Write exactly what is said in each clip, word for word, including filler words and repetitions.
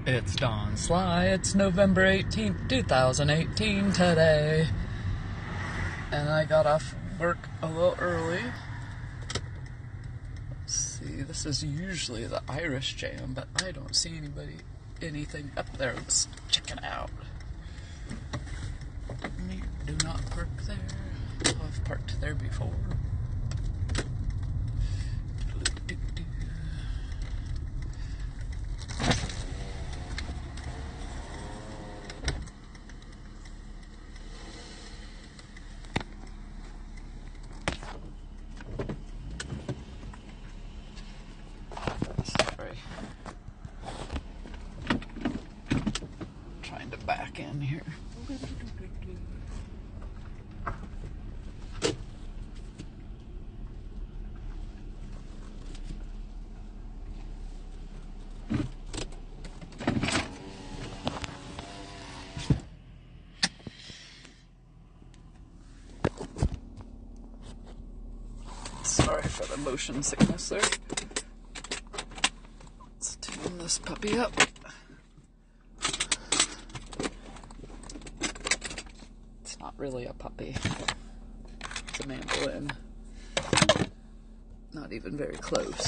It's Don Sly. It's November eighteenth, two thousand eighteen today. And I got off work a little early. Let's see, this is usually the Irish Jam, but I don't see anybody, anything up there. Let's check it out. Do not park there. I've parked there before. Sorry. Trying to back in here. Sorry for the motion sickness there. Let's tune this puppy up. It's not really a puppy. It's a mandolin. Not even very close.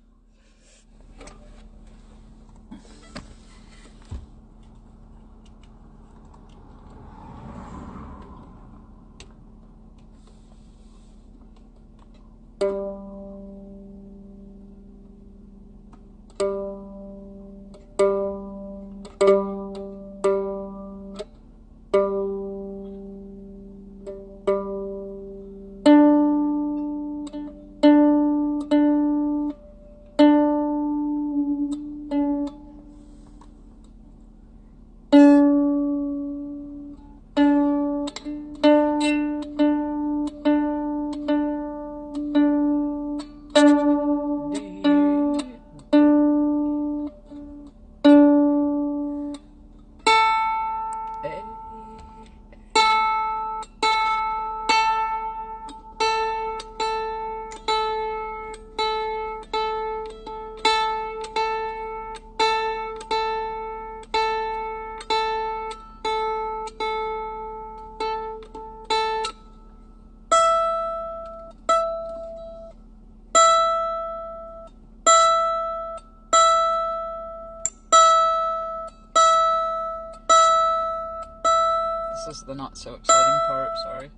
This is the not so exciting part, sorry.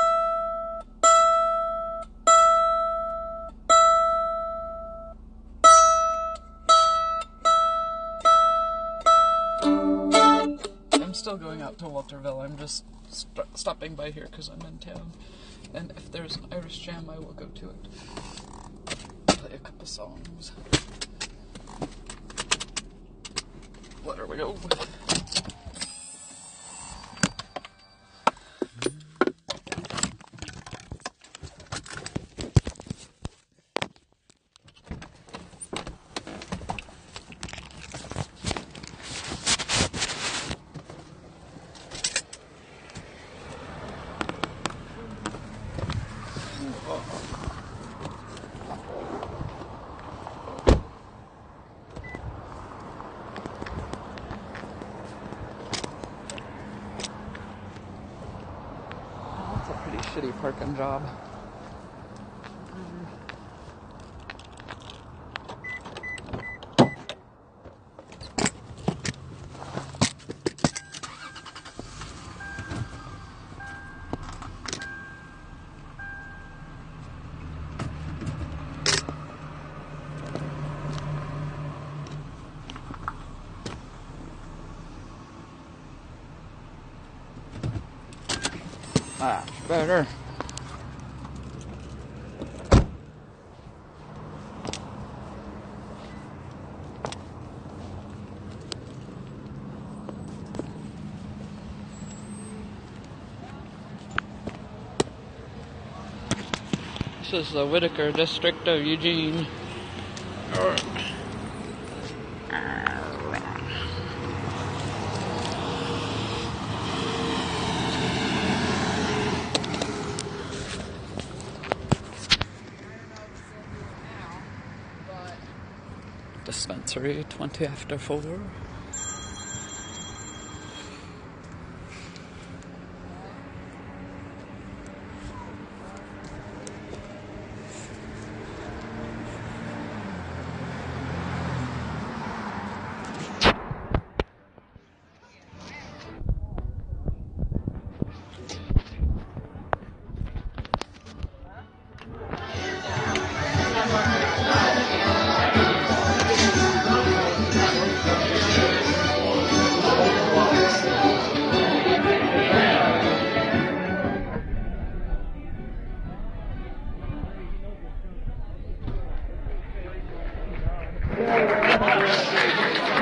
I'm still going out to Walterville. I'm just st stopping by here because I'm in town. And if there's an Irish Jam, I will go to it. Play a couple songs. There we go. That's a pretty shitty parking job. That's better. This is the Whitaker district of Eugene. Dispensary, twenty after four.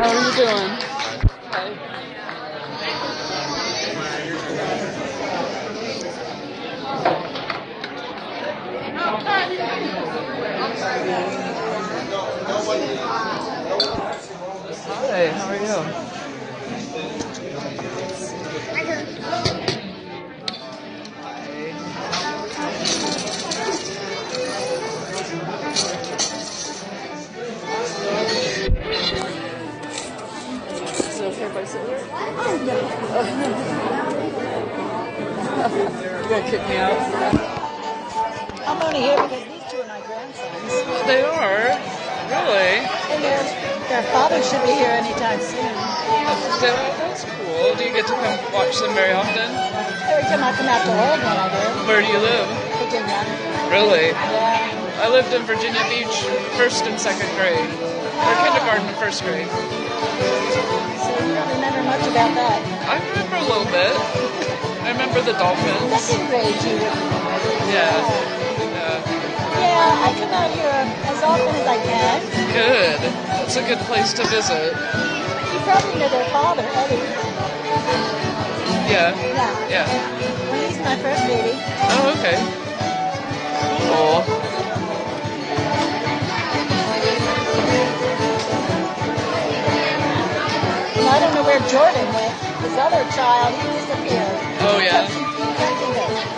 How are you doing? Hi. Hi, how are you? Is it okay if I sit here? You're gonna kick me out? I'm only here because these two are my grandsons. They are? Really? And their, their father should be here anytime soon. That- That's cool. Do you get to come watch them very often? Every time I come out to Oregon, I do. Where do you live? Virginia. Really? Yeah. I lived in Virginia Beach first and second grade. Or kindergarten and first grade. So you don't remember much about that. I remember a little bit. I remember the dolphins. Second grade, you would remember. Yeah. Yeah. Yeah, I come out here as often as I can. Good. It's a good place to visit. You probably know their father, Eddie. Yeah. Yeah. Yeah. Well, he's my first baby. Oh, okay. Cool. And I don't know where Jordan went. His other child, he disappeared. Oh, yeah. Can't think of it.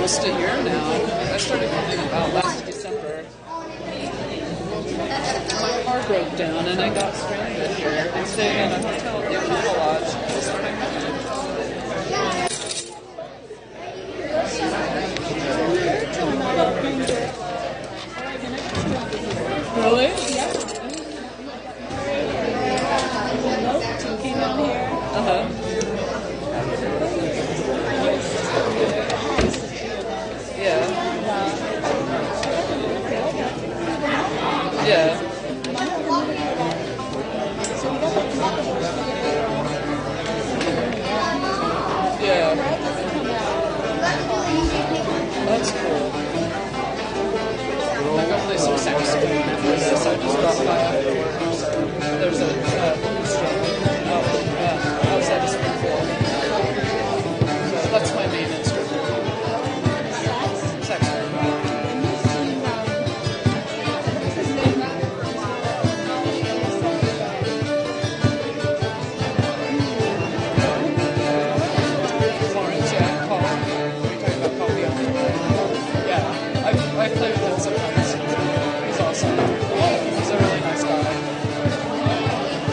almost a year now. I started coming about last December. My car broke down and I got stranded here. I stayed in a hotel at the Econo Lodge. Really? Came out here. Uh-huh. Yeah. Yeah. Yeah. That's cool. I got play some saxophone after this. I just dropped by after work. There's a uh, restaurant out, uh, outside of Springfield. So that's my main instrument. Saxophone. Florence, yeah, Paul. Are you talking about Paul Bianchi? Yeah, I, I play with him sometimes. He's awesome. He's a really nice guy.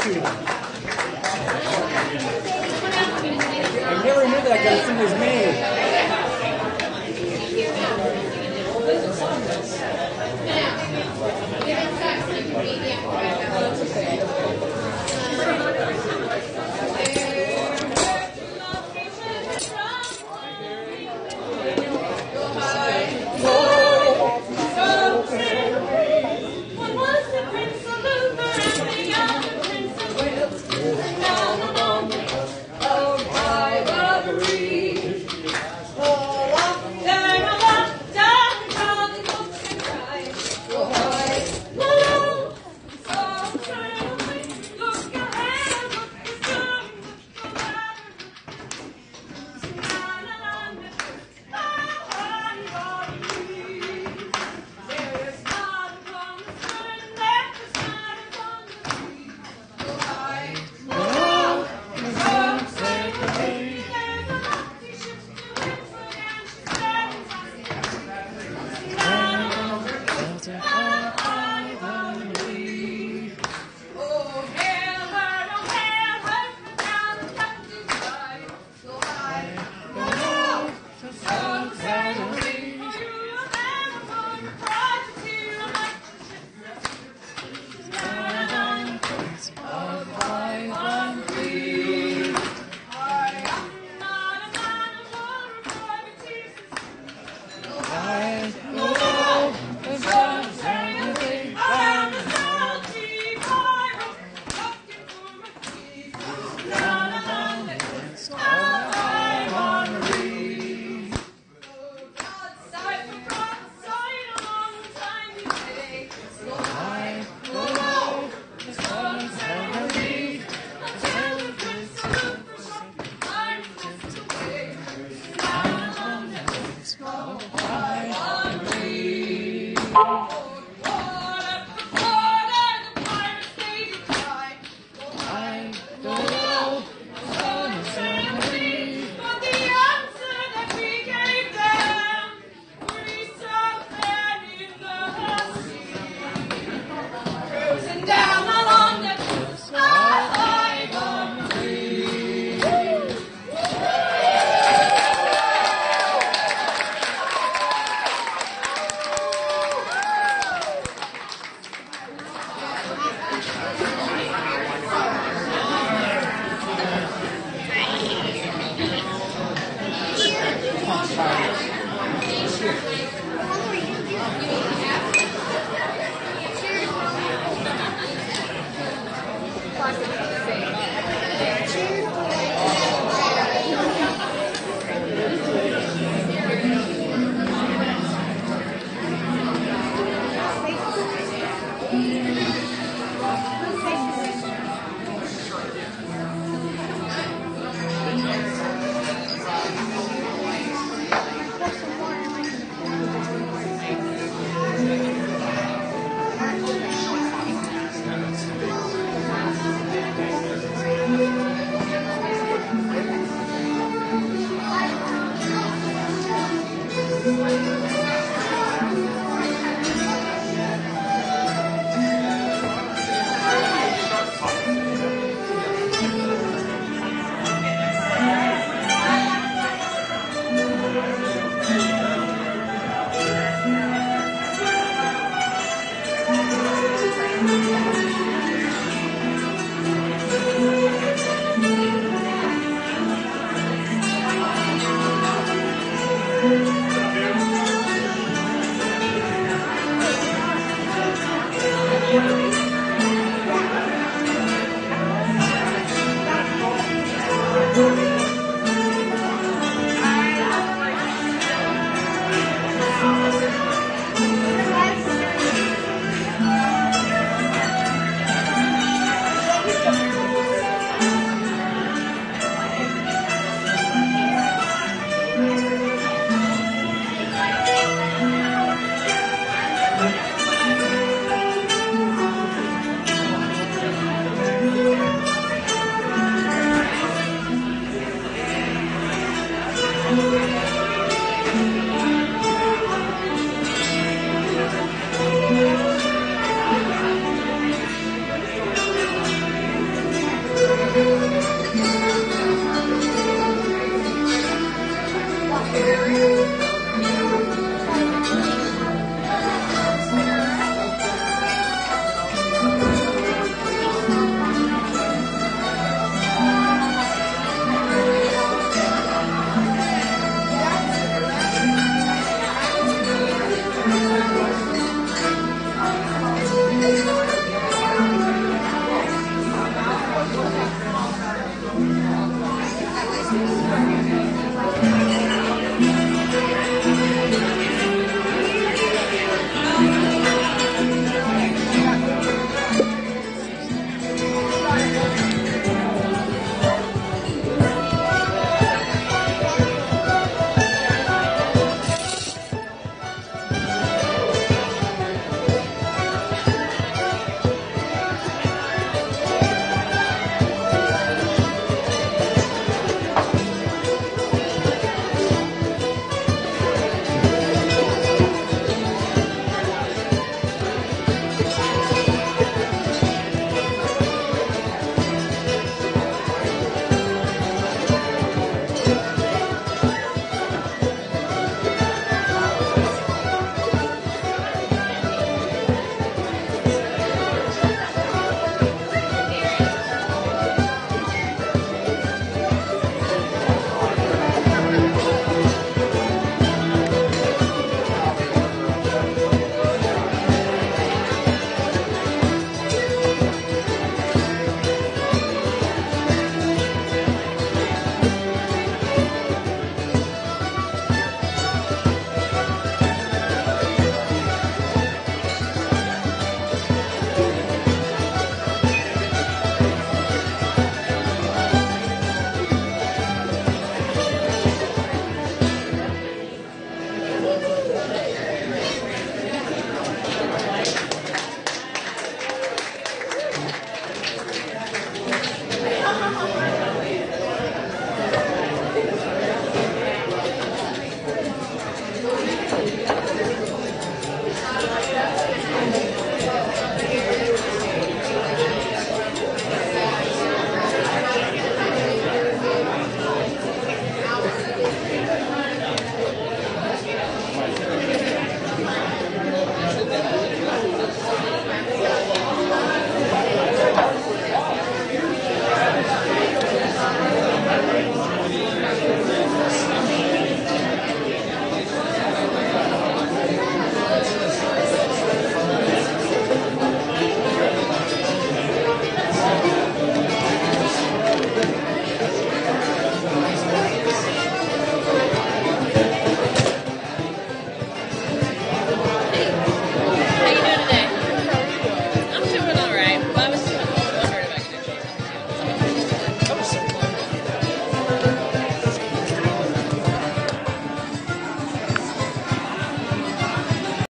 shooting. I never knew that I got to sing his name.